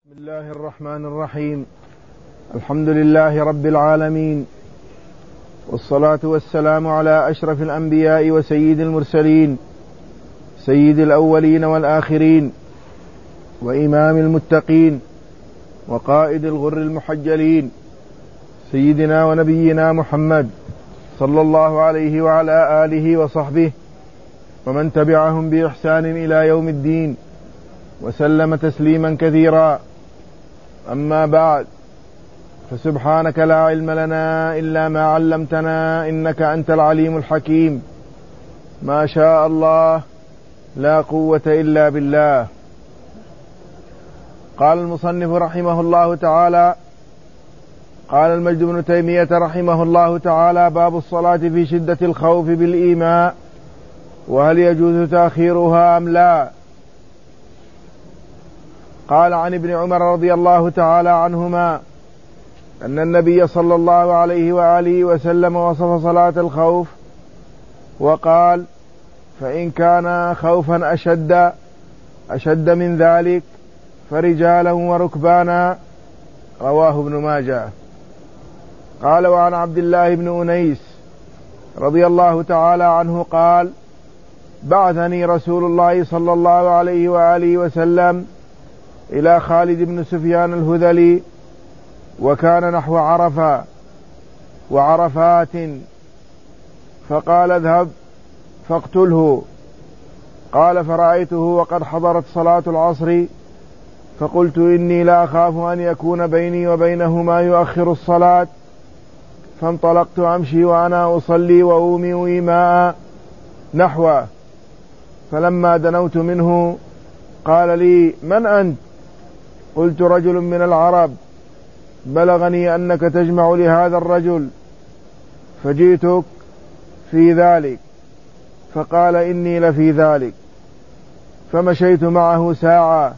بسم الله الرحمن الرحيم. الحمد لله رب العالمين، والصلاة والسلام على أشرف الأنبياء وسيد المرسلين، سيد الأولين والآخرين، وإمام المتقين، وقائد الغر المحجلين، سيدنا ونبينا محمد صلى الله عليه وعلى آله وصحبه ومن تبعهم بإحسان إلى يوم الدين، وسلم تسليما كثيرا. أما بعد، فسبحانك لا علم لنا إلا ما علمتنا إنك أنت العليم الحكيم. ما شاء الله لا قوة إلا بالله. قال المصنف رحمه الله تعالى: قال المجد بن تيمية رحمه الله تعالى: باب الصلاة في شدة الخوف بالإيماء، وهل يجوز تأخيرها أم لا؟ قال عن ابن عمر رضي الله تعالى عنهما أن النبي صلى الله عليه وآله وسلم وصف صلاة الخوف وقال: فإن كان خوفا أشد من ذلك فرجالا وركبانا. رواه ابن ماجه. قال: وعن عبد الله بن أنيس رضي الله تعالى عنه قال: بعثني رسول الله صلى الله عليه وآله وسلم إلى خالد بن سفيان الهذلي، وكان نحو عرفة وعرفات، فقال: اذهب فاقتله. قال: فرأيته وقد حضرت صلاة العصر، فقلت: إني لا أخاف أن يكون بيني وبينه ما يؤخر الصلاة، فانطلقت أمشي وأنا أصلي وأومئ إيماء نحوه، فلما دنوت منه قال لي: من أنت؟ قلت: رجل من العرب، بلغني أنك تجمع لهذا الرجل فجئتك في ذلك. فقال: إني لفي ذلك. فمشيت معه ساعة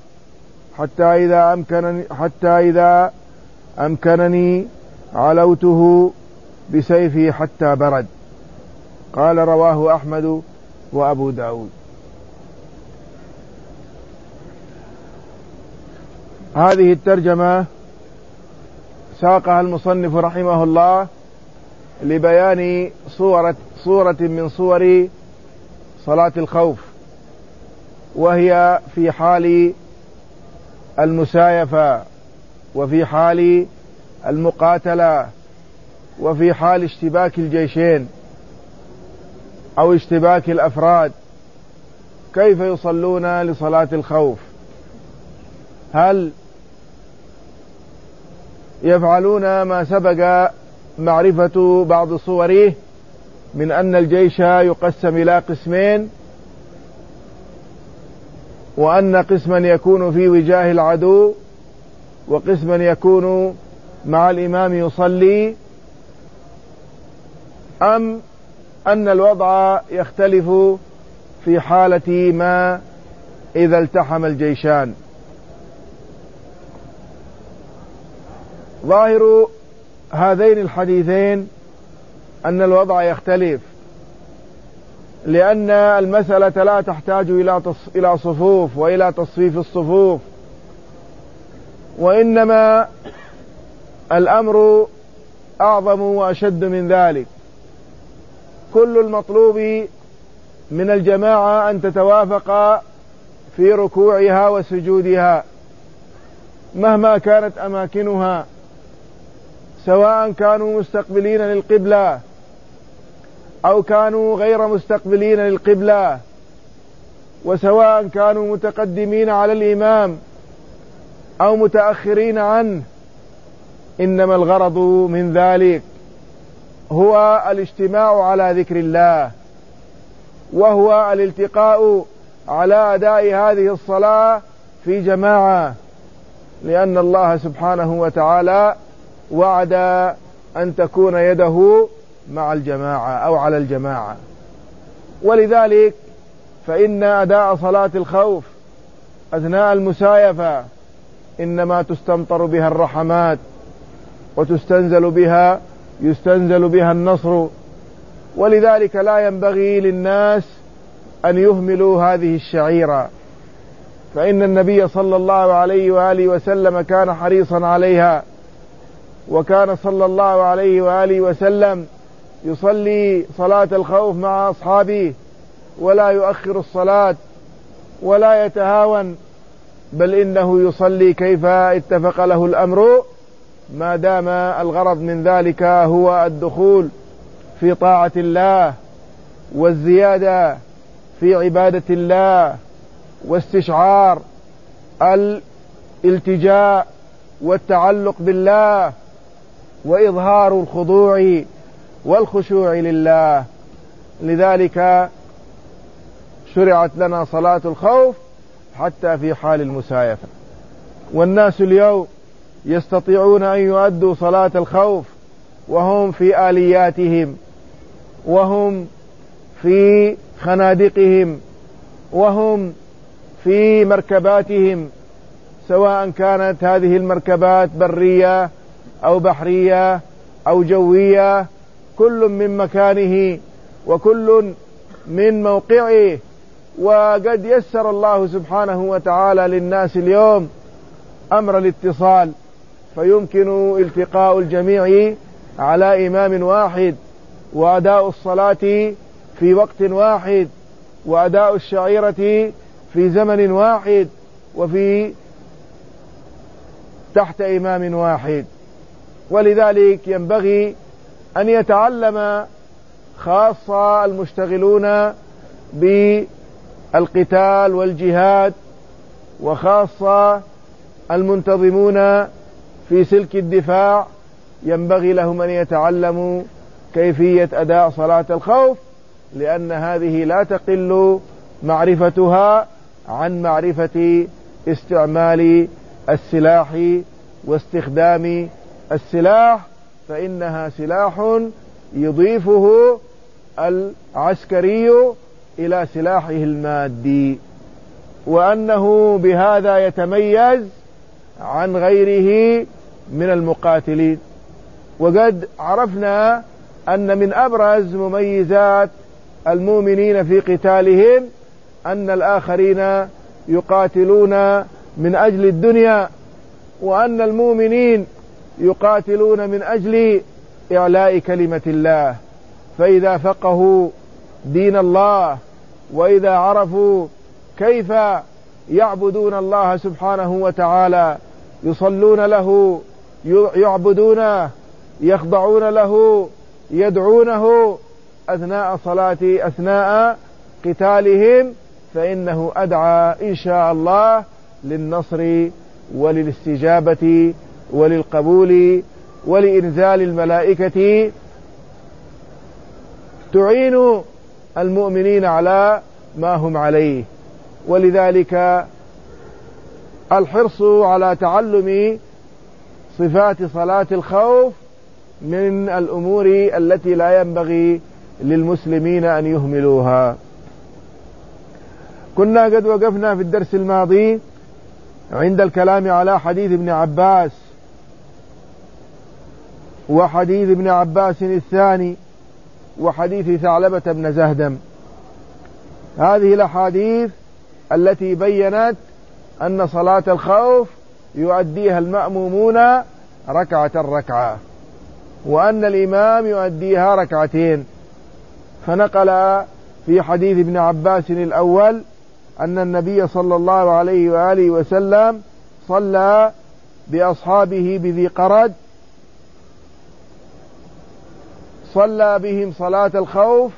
حتى إذا أمكنني علوته بسيفي حتى برد. قال: رواه أحمد وأبو داود. هذه الترجمة ساقها المصنف رحمه الله لبيان صورة من صور صلاة الخوف، وهي في حال المسايفة، وفي حال المقاتلة، وفي حال اشتباك الجيشين أو اشتباك الأفراد. كيف يصلون لصلاة الخوف؟ هل يفعلون ما سبق معرفة بعض صوره من أن الجيش يقسم إلى قسمين، وأن قسما يكون في وجاه العدو، وقسما يكون مع الإمام يصلي، أم أن الوضع يختلف في حالة ما إذا التحم الجيشان؟ ظاهر هذين الحديثين أن الوضع يختلف، لأن المسألة لا تحتاج إلى صفوف وإلى تصفيف الصفوف، وإنما الأمر أعظم وأشد من ذلك. كل المطلوب من الجماعة أن تتوافق في ركوعها وسجودها مهما كانت أماكنها، سواء كانوا مستقبلين للقبلة أو كانوا غير مستقبلين للقبلة، وسواء كانوا متقدمين على الإمام أو متأخرين عنه. إنما الغرض من ذلك هو الاجتماع على ذكر الله، وهو الالتقاء على أداء هذه الصلاة في جماعة، لأن الله سبحانه وتعالى وعد أن تكون يده مع الجماعة أو على الجماعة. ولذلك فإن أداء صلاة الخوف أثناء المسايفة إنما تستمطر بها الرحمات، ويستنزل بها النصر. ولذلك لا ينبغي للناس أن يهملوا هذه الشعيرة، فإن النبي صلى الله عليه وآله وسلم كان حريصا عليها، وكان صلى الله عليه وآله وسلم يصلي صلاة الخوف مع أصحابه ولا يؤخر الصلاة ولا يتهاون، بل إنه يصلي كيف اتفق له الأمر، ما دام الغرض من ذلك هو الدخول في طاعة الله والزيادة في عبادة الله واستشعار الالتجاء والتعلق بالله وإظهار الخضوع والخشوع لله. لذلك شرعت لنا صلاة الخوف حتى في حال المسايفة. والناس اليوم يستطيعون أن يؤدوا صلاة الخوف وهم في آلياتهم، وهم في خنادقهم، وهم في مركباتهم، سواء كانت هذه المركبات برية أو بحرية أو جوية، كل من مكانه وكل من موقعه. وقد يسر الله سبحانه وتعالى للناس اليوم أمر الاتصال، فيمكن التقاء الجميع على إمام واحد، وأداء الصلاة في وقت واحد، وأداء الشعيرة في زمن واحد، وفي تحت إمام واحد. ولذلك ينبغي أن يتعلم خاصة المشتغلون بالقتال والجهاد، وخاصة المنتظمون في سلك الدفاع، ينبغي لهم أن يتعلموا كيفية أداء صلاة الخوف، لأن هذه لا تقل معرفتها عن معرفة استعمال السلاح واستخدام السلاح، فإنها سلاح يضيفه العسكري إلى سلاحه المادي، وأنه بهذا يتميز عن غيره من المقاتلين. وقد عرفنا أن من أبرز مميزات المؤمنين في قتالهم أن الآخرين يقاتلون من أجل الدنيا، وأن المؤمنين يقاتلون من أجل إعلاء كلمة الله. فإذا فقهوا دين الله، وإذا عرفوا كيف يعبدون الله سبحانه وتعالى، يصلون له، يعبدونه، يخضعون له، يدعونه أثناء قتالهم، فإنه أدعى إن شاء الله للنصر وللاستجابة وللقبول ولإنزال الملائكة تعين المؤمنين على ما هم عليه. ولذلك الحرص على تعلم صفات صلاة الخوف من الأمور التي لا ينبغي للمسلمين أن يهملوها. كنا قد وقفنا في الدرس الماضي عند الكلام على حديث ابن عباس وحديث ابن عباس الثاني وحديث ثعلبة بن زهدم. هذه الأحاديث التي بيّنت أن صلاة الخوف يؤديها المأمومون ركعة، وأن الإمام يؤديها ركعتين. فنقل في حديث ابن عباس الأول أن النبي صلى الله عليه وآله وسلم صلى بأصحابه بذي قرد، صلى بهم صلاة الخوف،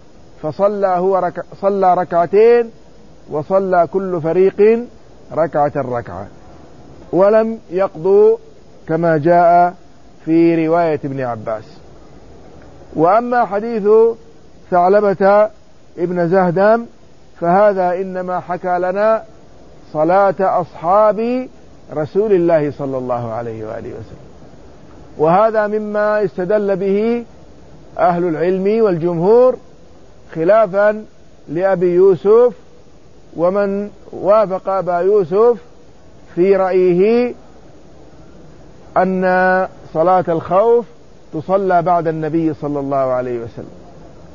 صلى ركعتين، وصلى كل فريق ركعة، ولم يقضوا كما جاء في رواية ابن عباس. وأما حديث ثعلبة ابن زهدم فهذا إنما حكى لنا صلاة أصحاب رسول الله صلى الله عليه وآله وسلم، وهذا مما استدل به أهل العلم والجمهور، خلافا لأبي يوسف ومن وافق أبا يوسف في رأيه أن صلاة الخوف تصلى بعد النبي صلى الله عليه وسلم،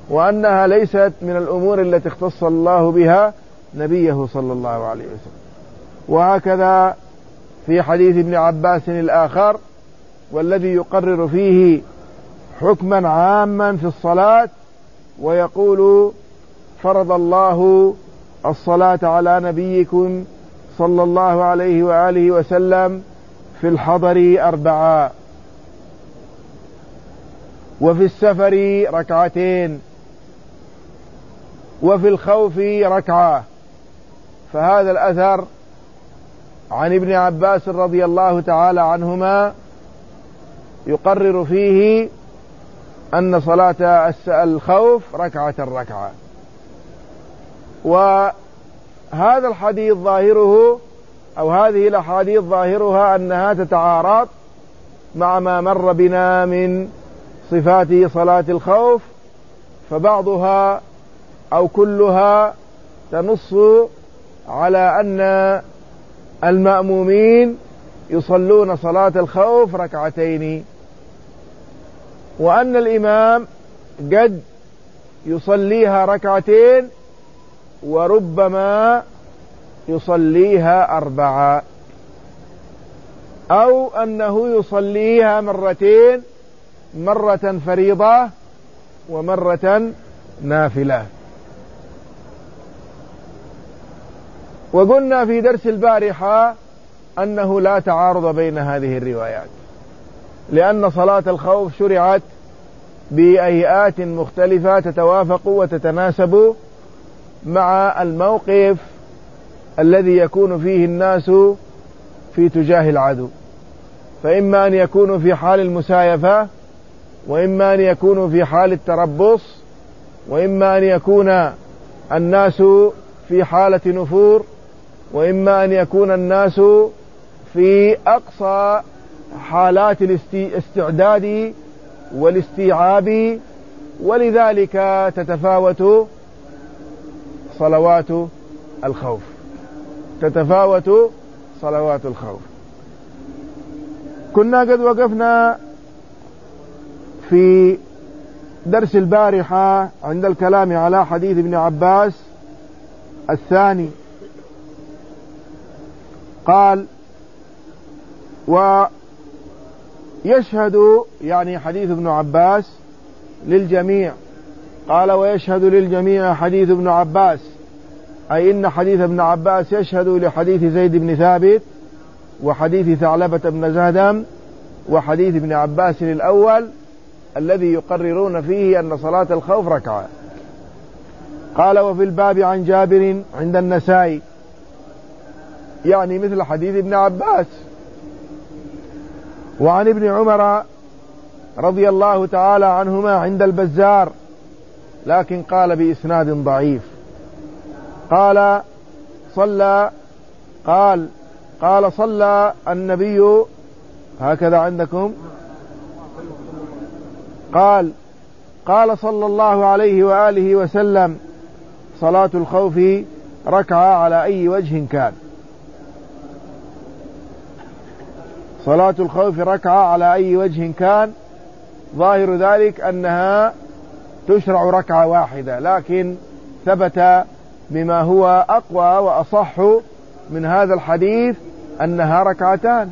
وأنها ليست من الأمور التي اختص الله بها نبيه صلى الله عليه وسلم. وهكذا في حديث ابن عباس الآخر والذي يقرر فيه حكما عاما في الصلاة، ويقول: فرض الله الصلاة على نبيكم صلى الله عليه وآله وسلم في الحضر 4، وفي السفر 2 وفي الخوف 1. فهذا الأثر عن ابن عباس رضي الله تعالى عنهما يقرر فيه أن صلاة الخوف 1 وهذا الحديث ظاهره أو هذه الأحاديث ظاهرها أنها تتعارض مع ما مر بنا من صفات صلاة الخوف، فبعضها أو كلها تنص على أن المأمومين يصلون صلاة الخوف 2، وأن الإمام قد يصليها 2 وربما يصليها 4، أو أنه يصليها 2، مرة فريضة ومرة نافلة. وقلنا في درس البارحة أنه لا تعارض بين هذه الروايات، لأن صلاة الخوف شرعت بهيئات مختلفة تتوافق وتتناسب مع الموقف الذي يكون فيه الناس في تجاه العدو، فإما أن يكونوا في حال المسايفة، وإما أن يكونوا في حال التربص، وإما أن يكون الناس في حالة نفور، وإما أن يكون الناس في أقصى حالات الاستعداد والاستيعاب، ولذلك تتفاوت صلوات الخوف. كنا قد وقفنا في درس البارحة عند الكلام على حديث ابن عباس الثاني، قال: ويشهد، يعني حديث ابن عباس للجميع، قال: ويشهد للجميع حديث ابن عباس، أي إن حديث ابن عباس يشهد لحديث زيد بن ثابت وحديث ثعلبة بن زهدم وحديث ابن عباس الأول الذي يقررون فيه أن صلاة الخوف 1. قال: وفي الباب عن جابر عند النسائي، يعني مثل حديث ابن عباس. وعن ابن عمر رضي الله تعالى عنهما عند البزار، لكن قال بإسناد ضعيف. قال: صلى النبي، هكذا عندكم، قال صلى الله عليه وآله وسلم: صلاة الخوف 1 على أي وجه كان. صلاة الخوف 1 على أي وجه كان، ظاهر ذلك أنها تشرع 1 لكن ثبت بما هو أقوى وأصح من هذا الحديث أنها 2.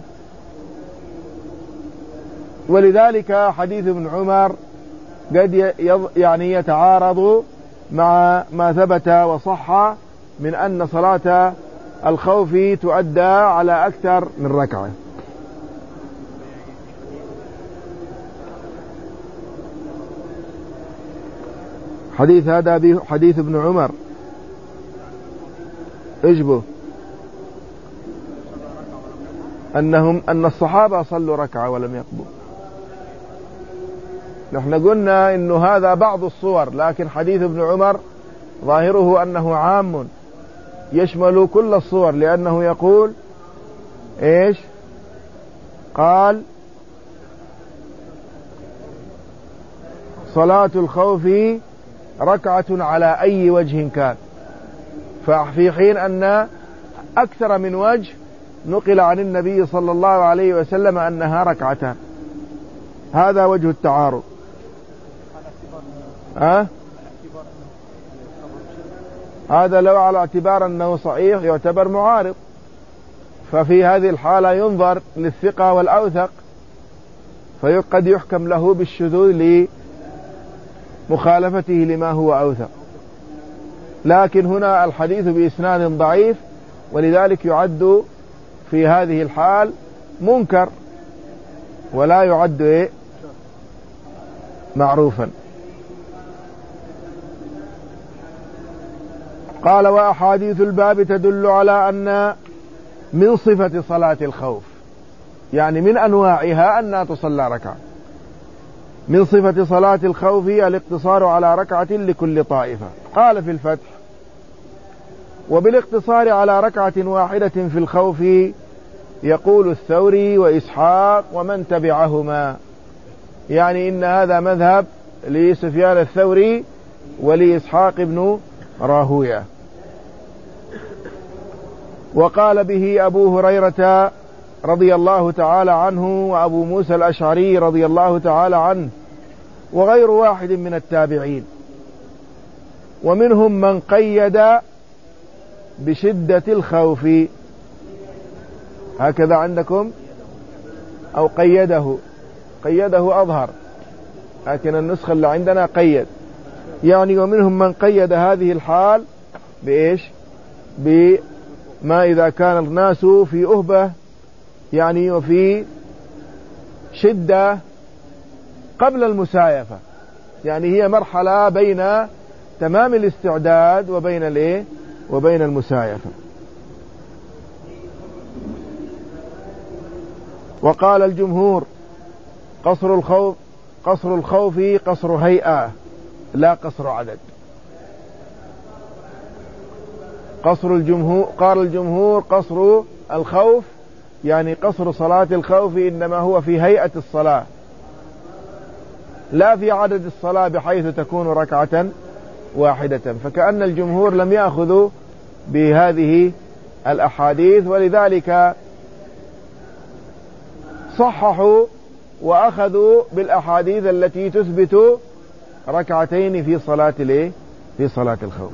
ولذلك حديث ابن عمر قد يعني يتعارض مع ما ثبت وصح من أن صلاة الخوف تؤدى على أكثر من 1. حديث هذا حديث ابن عمر اجبه أن الصحابة صلوا 1 ولم يقبوا. نحن قلنا إنه هذا بعض الصور، لكن حديث ابن عمر ظاهره أنه عام يشمل كل الصور، لأنه يقول إيش؟ قال: صلاة الخوف 1 على أي وجه كان، ففي حين أن أكثر من وجه نقل عن النبي صلى الله عليه وسلم أنها 2. هذا وجه التعارض. هذا لو على اعتبار أنه صحيح يعتبر معارض، ففي هذه الحالة ينظر للثقة والأوثق، فقد يحكم له بالشذوذ لمخالفته لما هو أوثق. لكن هنا الحديث بإسناد ضعيف، ولذلك يعد في هذه الحال منكر ولا يعد معروفا. قال: وأحاديث الباب تدل على أن من صفة صلاة الخوف، يعني من أنواعها أنها تصلى ركعة. من صفة صلاة الخوف الاقتصار على ركعة لكل طائفة. قال في الفتح: وبالاقتصار على ركعة واحدة في الخوف يقول الثوري وإسحاق ومن تبعهما، يعني إن هذا مذهب لسفيان الثوري ولإسحاق بن راهوية. وقال به أبو هريرة رضي الله تعالى عنه وأبو موسى الأشعري رضي الله تعالى عنه وغير واحد من التابعين. ومنهم من قيد بشدة الخوف، هكذا عندكم، أو قيده أظهر، لكن النسخة اللي عندنا قيد، يعني ومنهم من قيد هذه الحال بإيش؟ بما إذا كان الناس في أهبة، يعني وفي شدة قبل المسايفة، يعني هي مرحلة بين تمام الاستعداد وبين المسايفة. وقال الجمهور: قصر الخوف قصر هيئة لا قصر عدد. قال الجمهور: قصر الخوف يعني قصر صلاة الخوف إنما هو في هيئة الصلاة لا في عدد الصلاة بحيث تكون ركعة واحدة. فكأن الجمهور لم يأخذوا بهذه الأحاديث، ولذلك صححوا وأخذوا بالأحاديث التي تثبت ركعتين في صلاة الخوف،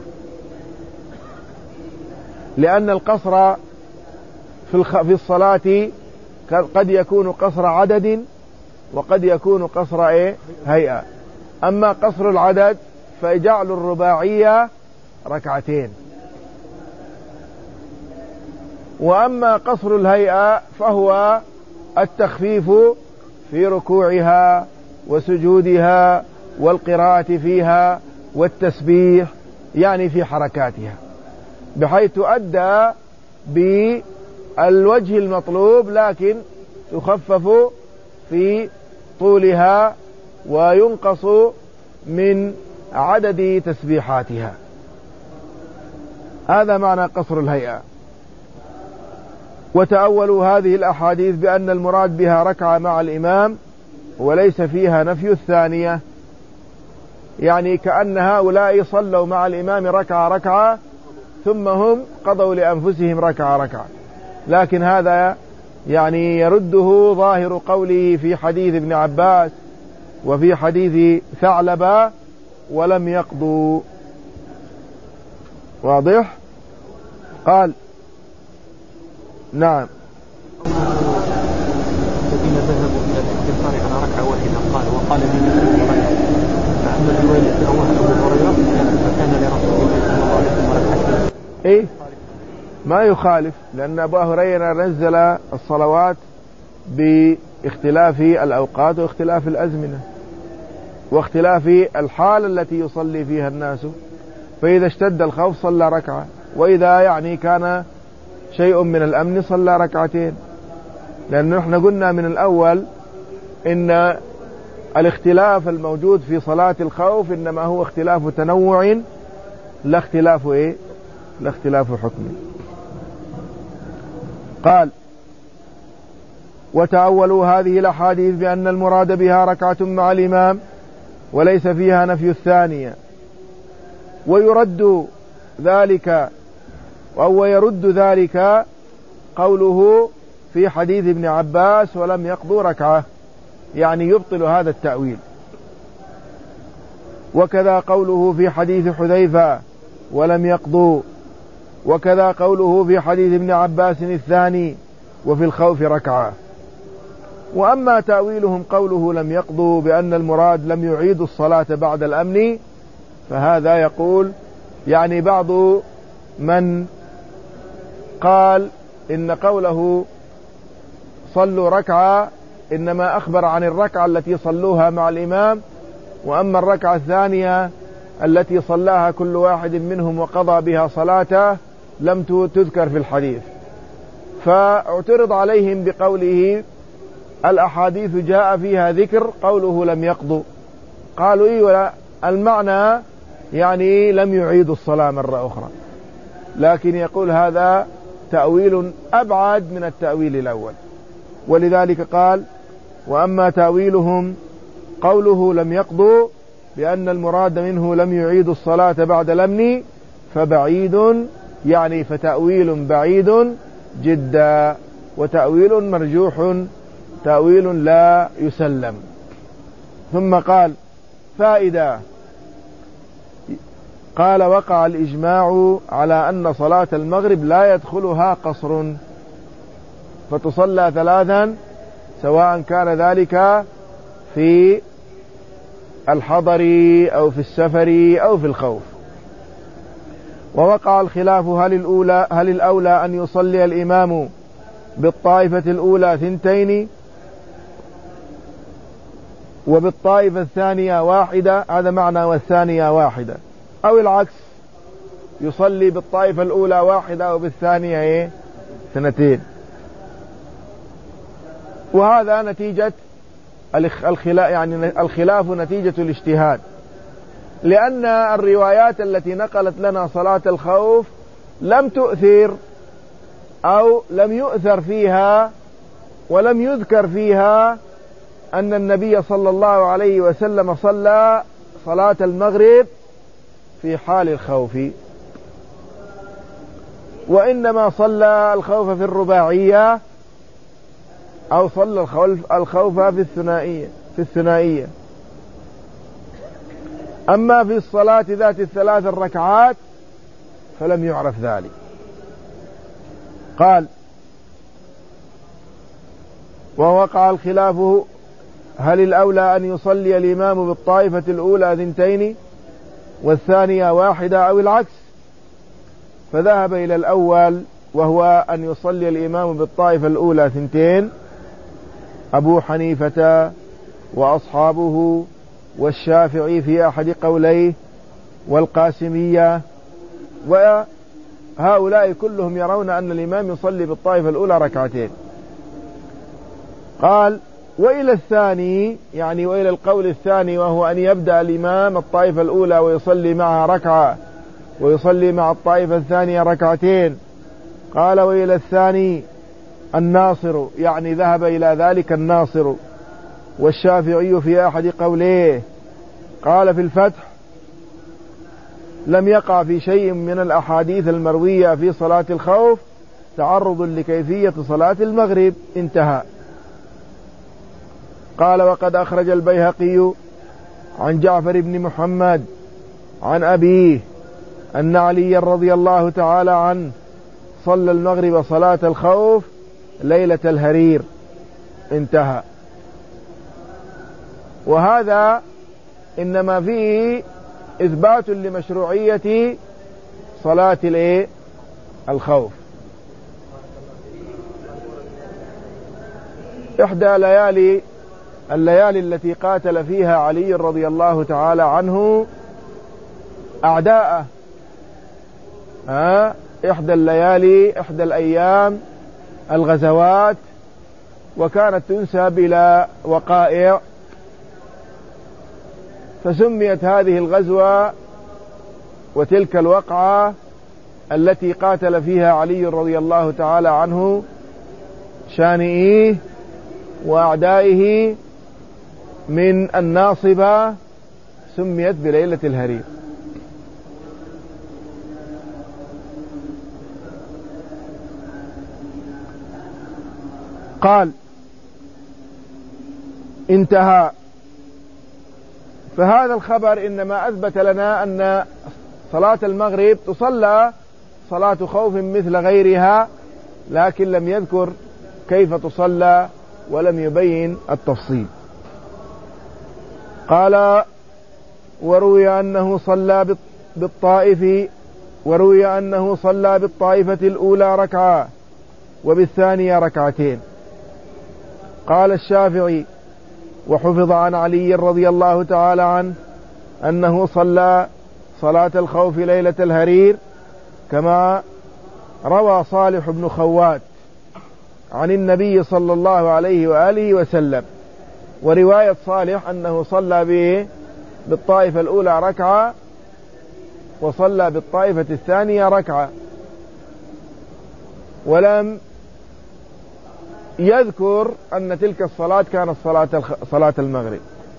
لأن القصر في الصلاة قد يكون قصر عدد وقد يكون قصر هيئة. أما قصر العدد فجعل الرباعية ركعتين، وأما قصر الهيئة فهو التخفيف في ركوعها وسجودها والقراءة فيها والتسبيح، يعني في حركاتها، بحيث تؤدى بالوجه المطلوب لكن تخفف في طولها وينقص من عدد تسبيحاتها. هذا معنى قصر الهيئة. وتأولوا هذه الأحاديث بأن المراد بها ركعة مع الإمام وليس فيها نفي الثانية، يعني كأن هؤلاء صلوا مع الإمام ركعة ثم هم قضوا لأنفسهم ركعة، لكن هذا يعني يرده ظاهر قوله في حديث ابن عباس وفي حديث ثعلبة: ولم يقضوا. واضح؟ قال: نعم. الذين ذهبوا إلى الاقتصار على ركعة واحدة وقال فأما الرواية أبو هريرة فكان لرسول الله صلى الله عليه وسلم ركعتين. ما يخالف، لأن أبو هريرة نزل الصلوات باختلاف الأوقات واختلاف الأزمنة واختلاف الحال التي يصلي فيها الناس، فإذا اشتد الخوف صلى ركعة، وإذا يعني كان شيء من الأمن صلى ركعتين. لأن نحن قلنا من الأول إن الاختلاف الموجود في صلاة الخوف إنما هو اختلاف تنوع لا اختلاف حكم. قال: وتأولوا هذه الأحاديث بأن المراد بها ركعة مع الإمام وليس فيها نفي الثانية، ويرد ذلك قوله في حديث ابن عباس: ولم يقضوا ركعة، يعني يبطل هذا التأويل. وكذا قوله في حديث حذيفة: ولم يقضوا، وكذا قوله في حديث ابن عباس الثاني وفي الخوف ركعة. وأما تأويلهم قوله لم يقضوا بأن المراد لم يعيدوا الصلاة بعد الأمن، فهذا يقول يعني بعض من قال إن قوله صلوا ركعة إنما أخبر عن الركعة التي صلوها مع الإمام، وأما الركعة الثانية التي صلاها كل واحد منهم وقضى بها صلاته لم تذكر في الحديث. فاعترض عليهم بقوله الأحاديث جاء فيها ذكر قوله لم يقضوا. قالوا إيه المعنى يعني لم يعيدوا الصلاة مرة أخرى، لكن يقول هذا تأويل أبعد من التأويل الأول. ولذلك قال وأما تأويلهم قوله لم يقضوا بأن المراد منه لم يعيدوا الصلاة بعد الأمن فبعيد، يعني فتأويل بعيد جدا وتأويل مرجوح، تأويل لا يسلم. ثم قال فائدة، قال وقع الإجماع على أن صلاة المغرب لا يدخلها قصر، فتصلى ثلاثا سواء كان ذلك في الحضر أو في السفر أو في الخوف. ووقع الخلاف هل الأولى أن يصلي الإمام بالطائفة الأولى ثنتين وبالطائفة الثانية واحدة، هذا معنى والثانية واحدة، أو العكس يصلي بالطائفة الأولى واحدة وبالثانية اثنتين. وهذا نتيجة الخلاف نتيجة الاجتهاد، لأن الروايات التي نقلت لنا صلاة الخوف لم تؤثر أو لم يؤثر فيها ولم يذكر فيها أن النبي صلى الله عليه وسلم صلى صلاة المغرب في حال الخوف، وإنما صلى الخوف في الرباعية أو صلى الخوف في الثنائية. أما في الصلاة ذات الثلاث الركعات فلم يعرف ذلك. قال ووقع الخلاف هل الأولى أن يصلي الإمام بالطائفة الأولى ثنتين والثانية واحدة أو العكس، فذهب إلى الأول وهو أن يصلي الإمام بالطائفة الأولى ثنتين أبو حنيفة وأصحابه والشافعي في أحد قوليه والقاسمية، وهؤلاء كلهم يرون أن الإمام يصلي بالطائفة الأولى ركعتين. قال وإلى الثاني، يعني وإلى القول الثاني وهو أن يبدأ الإمام الطائفة الأولى ويصلي معها ركعة ويصلي مع الطائفة الثانية ركعتين. قال وإلى الثاني الناصر، يعني ذهب إلى ذلك الناصر والشافعي في أحد قوليه. قال في الفتح لم يقع في شيء من الأحاديث المروية في صلاة الخوف تعرض لكيفية صلاة المغرب، انتهى. قال وقد أخرج البيهقي عن جعفر بن محمد عن أبيه أن علي رضي الله تعالى عنه صلى المغرب صلاة الخوف ليلة الهرير، انتهى. وهذا إنما فيه إثبات لمشروعية صلاة الخوف. إحدى الليالي التي قاتل فيها علي رضي الله تعالى عنه أعداءه، إحدى الأيام الغزوات، وكانت تنسب إلى وقائع، فسميت هذه الغزوة وتلك الوقعة التي قاتل فيها علي رضي الله تعالى عنه شانئيه وأعدائه من الناصبة، سميت بليلة الهرير. قال انتهى. فهذا الخبر إنما أثبت لنا أن صلاة المغرب تصلى صلاة خوف مثل غيرها، لكن لم يذكر كيف تصلى ولم يبين التفصيل. قال وروي أنه صلى بالطائفة الأولى ركعة وبالثانية ركعتين. قال الشافعي وحفظ عن علي رضي الله تعالى عنه أنه صلى صلاة الخوف ليلة الهرير، كما روى صالح بن خوات عن النبي صلى الله عليه وآله وسلم. ورواية صالح أنه صلى بالطائفة الأولى ركعة وصلى بالطائفة الثانية ركعة، ولم يذكر أن تلك الصلاة كانت صلاة المغرب.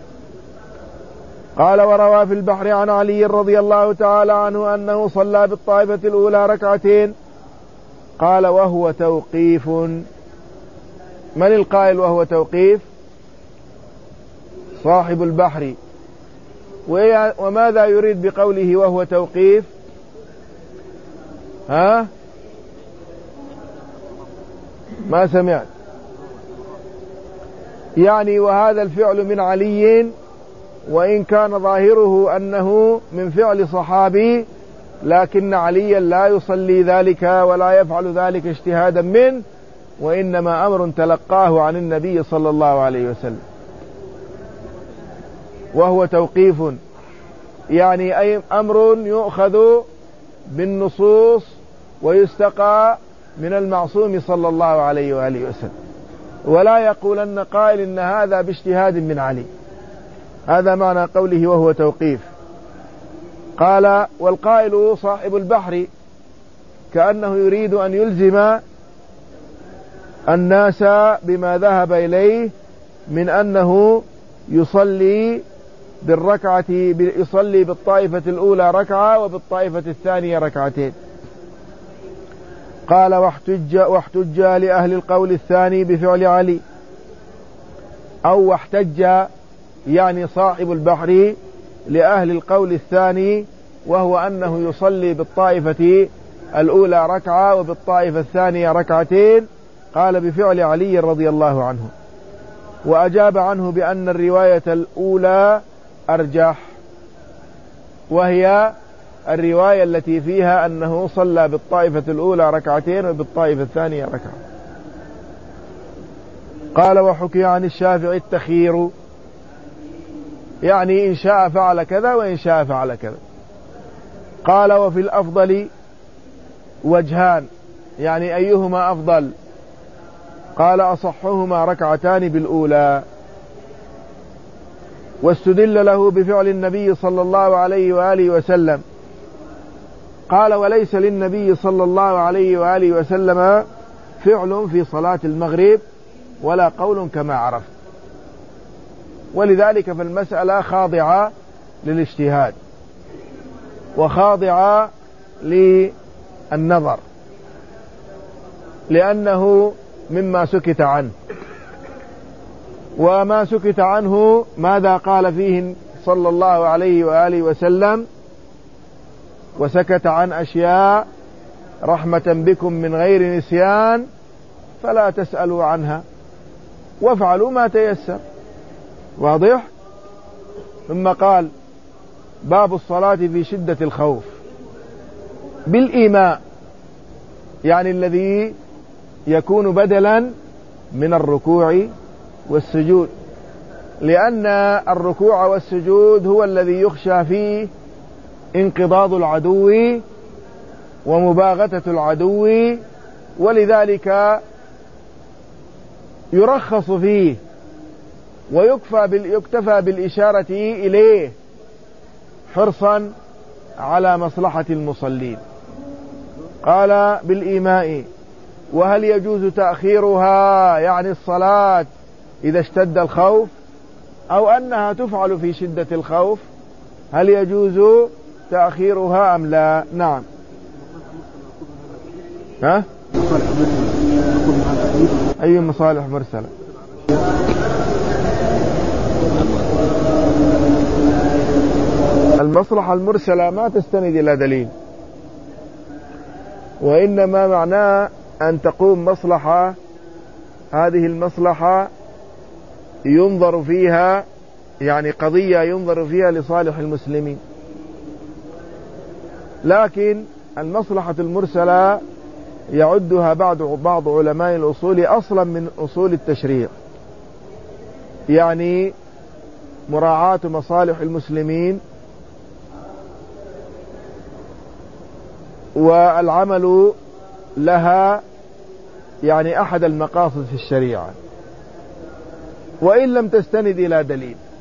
قال وروى في البحر عن علي رضي الله تعالى عنه أنه صلى بالطائفة الأولى ركعتين. قال وهو توقيف. من القائل وهو توقيف؟ صاحب البحر. وماذا يريد بقوله وهو توقيف؟ ما سمعت. يعني وهذا الفعل من علي، وإن كان ظاهره أنه من فعل صحابي، لكن عليا لا يصلي ذلك ولا يفعل ذلك اجتهادا منه، وإنما أمر تلقاه عن النبي صلى الله عليه وسلم. وهو توقيف يعني أي أمر يؤخذ بالنصوص ويستقى من المعصوم صلى الله عليه وآله وسلم، ولا يقولن قائل إن هذا باجتهاد من علي. هذا معنى قوله وهو توقيف. قال والقائل صاحب البحر كأنه يريد أن يلزم الناس بما ذهب إليه من أنه يصلي بالطائفة الأولى ركعة وبالطائفة الثانية ركعتين. قال واحتج لأهل القول الثاني بفعل علي، أو واحتج يعني صاحب البحر لأهل القول الثاني، وهو أنه يصلي بالطائفة الأولى ركعة وبالطائفة الثانية ركعتين. قال بفعل علي رضي الله عنه، وأجاب عنه بأن الرواية الأولى أرجح، وهي الرواية التي فيها أنه صلى بالطائفة الأولى ركعتين وبالطائفة الثانية ركعة. قال وحكي عن الشافعي التخيير، يعني إن شاء فعل كذا وإن شاء فعل كذا. قال وفي الأفضل وجهان، يعني أيهما أفضل؟ قال أصحهما ركعتان بالأولى. واستدل له بفعل النبي صلى الله عليه وآله وسلم. قال وليس للنبي صلى الله عليه وآله وسلم فعل في صلاة المغرب ولا قول كما عرف، ولذلك فالمسألة خاضعة للاجتهاد وخاضعة للنظر، لأنه مما سكت عنه. وما سكت عنه ماذا قال فيه صلى الله عليه وآله وسلم؟ وسكت عن أشياء رحمة بكم من غير نسيان فلا تسألوا عنها وافعلوا ما تيسر. واضح؟ ثم قال باب الصلاة في شدة الخوف بالإيماء، يعني الذي يكون بدلا من الركوع والسجود، لأن الركوع والسجود هو الذي يخشى فيه انقضاض العدو ومباغتة العدو، ولذلك يرخص فيه ويكتفى بالإشارة إليه حرصا على مصلحة المصلين. قال بالإيماء. وهل يجوز تأخيرها يعني الصلاة إذا اشتد الخوف، أو أنها تفعل في شدة الخوف؟ هل يجوز تأخيرها أم لا؟ نعم. أي مصالح مرسلة؟ المصلحة المرسلة ما تستند إلى دليل، وإنما معناه أن تقوم مصلحة، هذه المصلحة ينظر فيها، يعني قضية ينظر فيها لصالح المسلمين. لكن المصلحة المرسلة يعدها بعض علماء الأصول أصلا من أصول التشريع، يعني مراعاة مصالح المسلمين والعمل لها، يعني أحد المقاصد في الشريعة، وإن لم تستند إلى دليل.